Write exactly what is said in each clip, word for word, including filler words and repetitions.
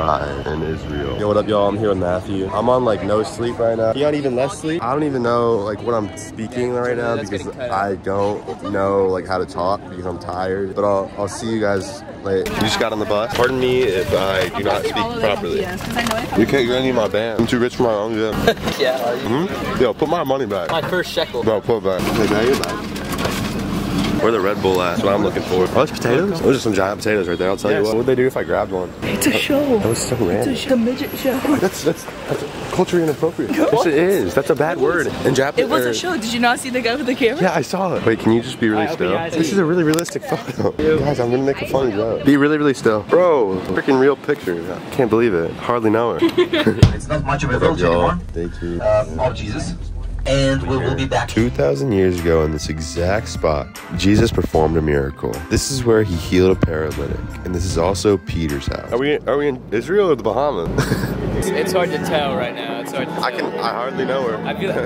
Drive in Israel. Yo, what up, y'all? I'm here with Matthew. I'm on like no sleep right now. You on even less sleep? I don't even know like what I'm speaking right now because I don't know like how to talk because I'm tired. But I'll I'll see you guys later. You just got on the bus. Pardon me if I do not speak properly. You can't get any of my band. I'm too rich for my own gym. Yeah. Mm-hmm. Yo, put my money back. My first shekel. No, put it back. Okay, now you're back. Where the Red Bull at? That's what I'm looking for. Oh, it's potatoes? Those are some giant potatoes right there. I'll tell yes. you what. What would they do if I grabbed one? It's a show. That was so random. It's a midget show. That's that's that's culturally inappropriate. Yes, it is. That's a bad word in Japanese. It was a show. Did you not see the guy with the camera? Yeah, I saw it. Wait, can you just be really still? This is a really realistic photo. Guys, I'm gonna make a funny joke. Be really, really still. Bro, freaking real picture. I can't believe it. Hardly know her. It's not much of a village anymore. Day two. Um, of Jesus. And we will be back. two thousand years ago in this exact spot, Jesus performed a miracle. This is where he healed a paralytic. And this is also Peter's house. Are we are we in Israel or the Bahamas? it's, it's hard to tell right now. It's hard to tell. I can I hardly know her. I feel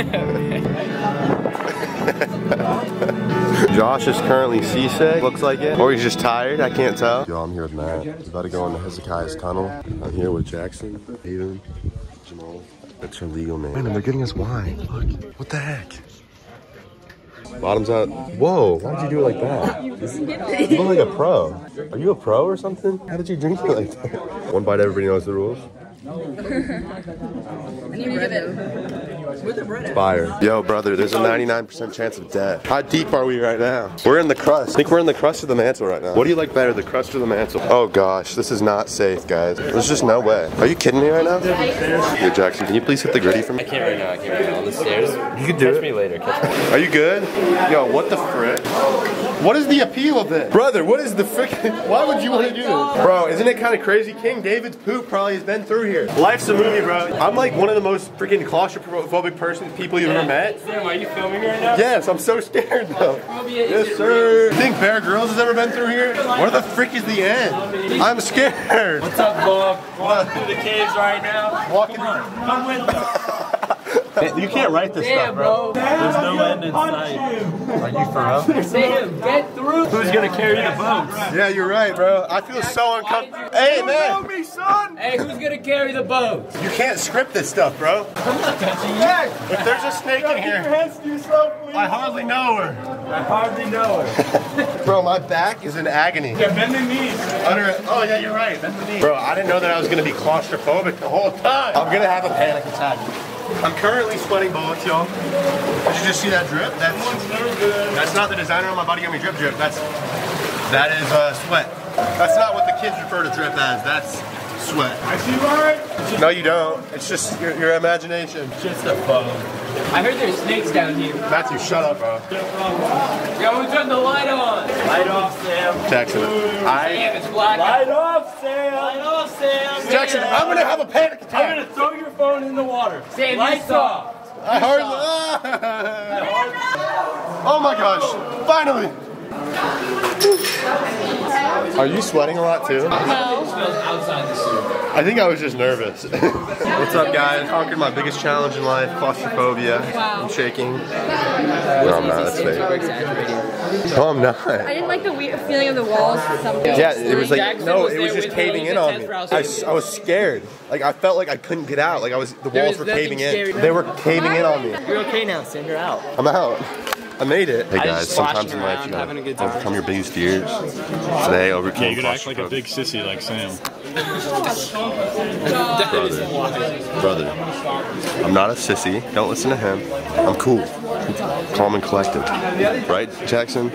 like Josh is currently seasick, looks like it. Or he's just tired, I can't tell. Yo, I'm here with Matt. He's about to go into Hezekiah's tunnel. I'm here with Jackson, Haven, Jamal. That's her legal name. Man, they're getting us wine. Look. What the heck? Bottoms out. Whoa, why did you do it like that? You look like a pro. Are you a pro or something? How did you drink it like that? One bite, everybody knows the rules. Fire. Yo, brother, there's a ninety-nine percent chance of death. How deep are we right now? We're in the crust. I think we're in the crust of the mantle right now. What do you like better, the crust or the mantle? Oh gosh, this is not safe, guys. There's just no way. Are you kidding me right now? Yo, Jackson, can you please hit the gritty for me? I can't right now. I can't right now. On the stairs. You can do Catch it. me later. Catch me later. Are you good? Yo, what the frick? What is the appeal of this? Brother, what is the frick? Why would you want to do this? Bro, isn't it kind of crazy? King David's poop probably has been through here. Life's a movie, bro. I'm like one of the most freaking claustrophobic person people you've ever met. Sam, are you filming right now? Yes, I'm so scared though. Yes, sir. You think Bear Grylls has ever been through here? Where the frick is the end? I'm scared. What's up, Bob? Walking through the caves right now. Walking. Come on, come with me. You can't write this Damn, stuff, bro. bro. There's no end in sight. Are you for real? Sam, get through. Who's gonna carry the boats? Yeah, you're right, bro. I feel so uncomfortable. Hey, man. me, son. Hey, who's gonna carry the boats? You can't script this stuff, bro. I'm not touching you. If there's a snake in here, I hardly know her. I hardly know her. Bro, my back is in agony. Yeah, bend the knees. Under, oh, yeah, you're right. Bend the knees. Bro, I didn't know that I was going to be claustrophobic the whole time. I'm going to have a panic attack. I'm currently sweating bullets, y'all. Did you just see that drip? That's, that's not the designer on my body got me drip drip. That's, that is uh, sweat. That's not what the kids refer to drip as. That's sweat. I see right. No, you don't. It's just your, your imagination. Just a phone. I heard there's snakes down here. Matthew, shut up, bro. Yo, who turned the light on? Light off, Sam. Jackson, I... Sam, it's black. Light off, Sam. Light off, Sam. Jackson, I'm gonna have a panic attack. I'm gonna throw your phone in the water. Sam, lights off. I hardly... Oh my gosh, finally. Are you sweating a lot too? No. I think I was just nervous. What's up, guys? Conquered my biggest challenge in life, claustrophobia. Wow. I'm shaking. No, I'm not. That's fake. No, I'm not. I didn't like the weird feeling of the walls. Yeah, it was like, no, it was just caving in on me. I, I was scared. Like, I felt like I couldn't get out. Like, I was, the walls were caving in. They were caving in on me. You're okay now, Sam. You're out. I'm out. I made it. Hey I guys, sometimes in life you gotta overcome your biggest fears. Today, overcome. Yeah, you gotta act like a big sissy like Sam. Brother, brother, I'm not a sissy. Don't listen to him. I'm cool, calm and collected. Right, Jackson?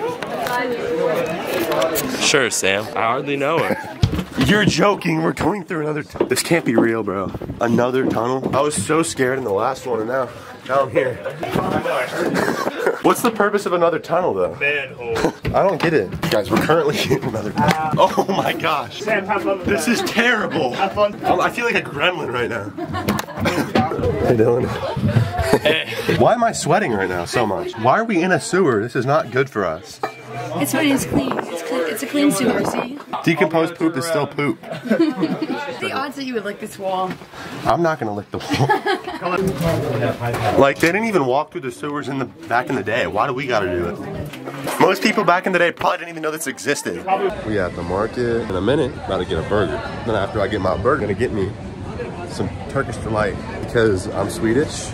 Sure, Sam. I hardly know her. You're joking. We're going through another tunnel. This can't be real, bro. Another tunnel? I was so scared in the last one, and now, now I'm here. What's the purpose of another tunnel, though? Manhole. I don't get it. Guys, we're currently in another tunnel. Oh my gosh. Sam, have fun with This that. is terrible. Have fun. I'm, I feel like a gremlin right now. Hey, Dylan. Hey. Why am I sweating right now so much? Why are we in a sewer? This is not good for us. It's funny, it's clean. It's clean. It's a clean sewer, see? Decomposed poop is still poop. The odds that you would lick this wall. I'm not gonna lick the wall. Like, they didn't even walk through the sewers in the back in the day. Why do we gotta do it? Most people back in the day probably didn't even know this existed. We at the market in a minute, about to get a burger. Then after I get my burger, gonna get me some Turkish delight because I'm Swedish.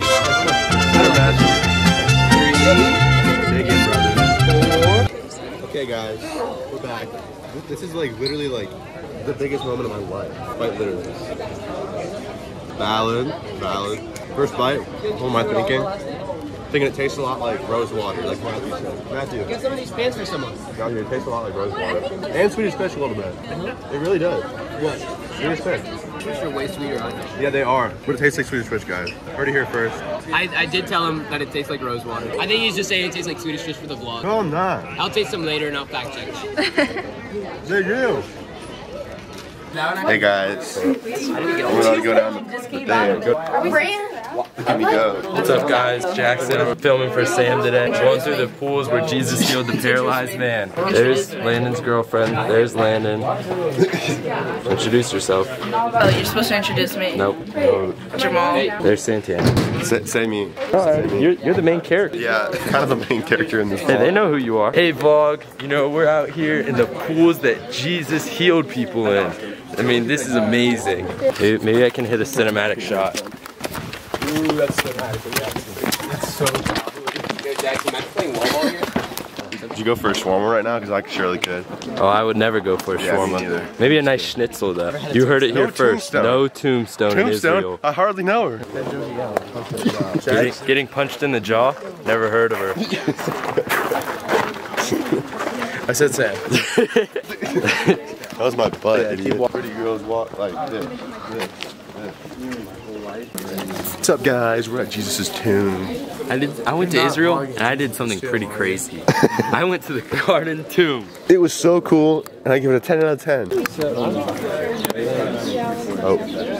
Okay guys, we're back. This is like literally like the biggest moment of my life. Quite literally. Valid, valid. First bite, what am I thinking? Thinking it tastes a lot like rose water, like Matthew said. Matthew. Get some of these pants for someone. Down here, it tastes a lot like rose water. And Swedish fish a little bit. It really does. What? Swedish fish. Fish are way sweeter, aren't they? Yeah, they are. But it tastes like Swedish fish, guys. Heard it here first. I, I did tell him that it tastes like rose water. I think he's just saying it tastes like Swedish fish for the vlog. No, I'm not. I'll taste them later and I'll fact check. They do. Hey guys, we're about to go down the thing. Go. Let me go. What's up, guys? Jackson. I'm filming for Sam today. Going through the pools where Jesus healed the paralyzed man. There's Landon's girlfriend. There's Landon. Introduce yourself. Oh, you're supposed to introduce me. Nope. Jamal. There's Santana. Say, say me. Alright, you're, you're the main character. Yeah, kind of the main character in this Hey, vlog. they know who you are. Hey, vlog. You know, we're out here in the pools that Jesus healed people in. I mean, this is amazing. Maybe, maybe I can hit a cinematic shot. Ooh, that's cinematic. That's so Yo, Jackson, am I playing wall here? Did you go for a shawarma right now? Because I surely could. Oh, I would never go for a Yeah, me shawarma. neither. Maybe a nice schnitzel though. You heard it No here first. tombstone. No tombstone, in Tombstone? Israel. I hardly know her. Getting, getting punched in the jaw? Never heard of her. I said Sam. That was my butt, yeah, idiot. Pretty girls walk like this. this, this. What's up, guys? We're at Jesus' tomb. I did. I went to Israel and I did something pretty crazy. I went to the Garden Tomb. It was so cool, and I give it a ten out of ten. Oh.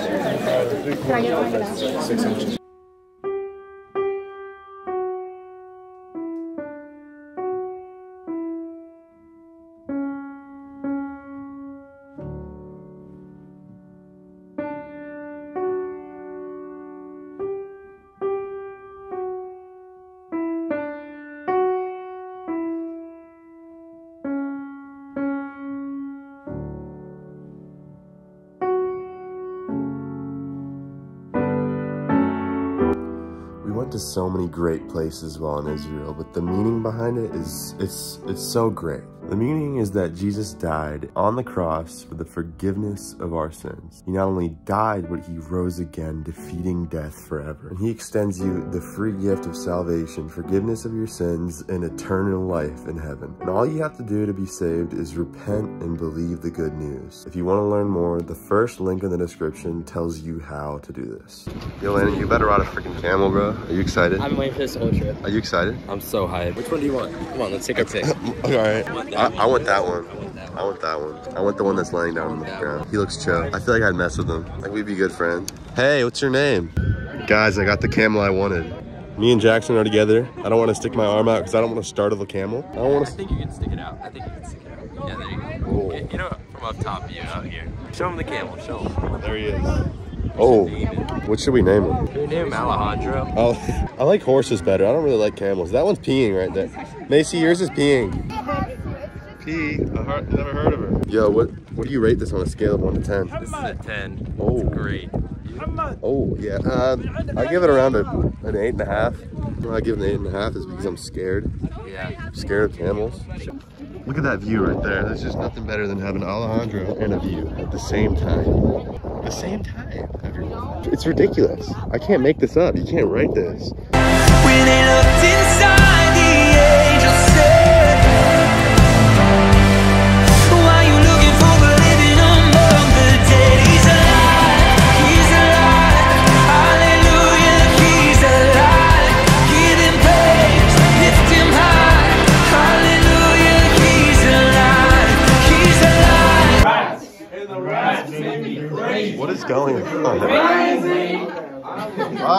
We went to so many great places while in Israel, but the meaning behind it is, it's, it's so great. The meaning is that Jesus died on the cross for the forgiveness of our sins. He not only died, but he rose again, defeating death forever. And he extends you the free gift of salvation, forgiveness of your sins, and eternal life in heaven. And all you have to do to be saved is repent and believe the good news. If you want to learn more, the first link in the description tells you how to do this. Yo, Landon, you better ride a freaking camel, bro. Are you excited? I've been waiting for this whole trip. Are you excited? I'm so hyped. Which one do you want? Come on, let's take our pick. Alright. I, I want that one. I want that one. I want the one that's laying down on the ground. He looks chill. I feel like I'd mess with him. Like we'd be good friends. Hey, what's your name? Guys, I got the camel I wanted. Me and Jackson are together. I don't want to stick my arm out because I don't want to startle the camel. I don't want I to. think you can stick it out. I think you can stick it out. Yeah, there you go. Oh. Okay, you know, from up top view out here. Show him the camel. Show him. There he is. Oh, what should we name him? Can you name him Alejandro? Oh, I like horses better. I don't really like camels. That one's peeing right there. Macy, yours is peeing. Pee. I heard, never heard of her. Yo, what what do you rate this on a scale of one to ten? This is a ten. Oh. It's great. Oh, yeah. Uh, I give it around a, an eight and a half. Why I give it an eight and a half is because I'm scared. Yeah. I'm scared of camels. Look at that view right there. There's just nothing better than having Alejandro and a view at the same time. At the same time. It's ridiculous. I can't make this up. You can't write this. When they looked inside, the angel said, why you looking for the living among the dead? He's alive, he's alive, hallelujah, he's alive. Give him praise, lift him high, hallelujah, he's alive, he's alive. What is going on?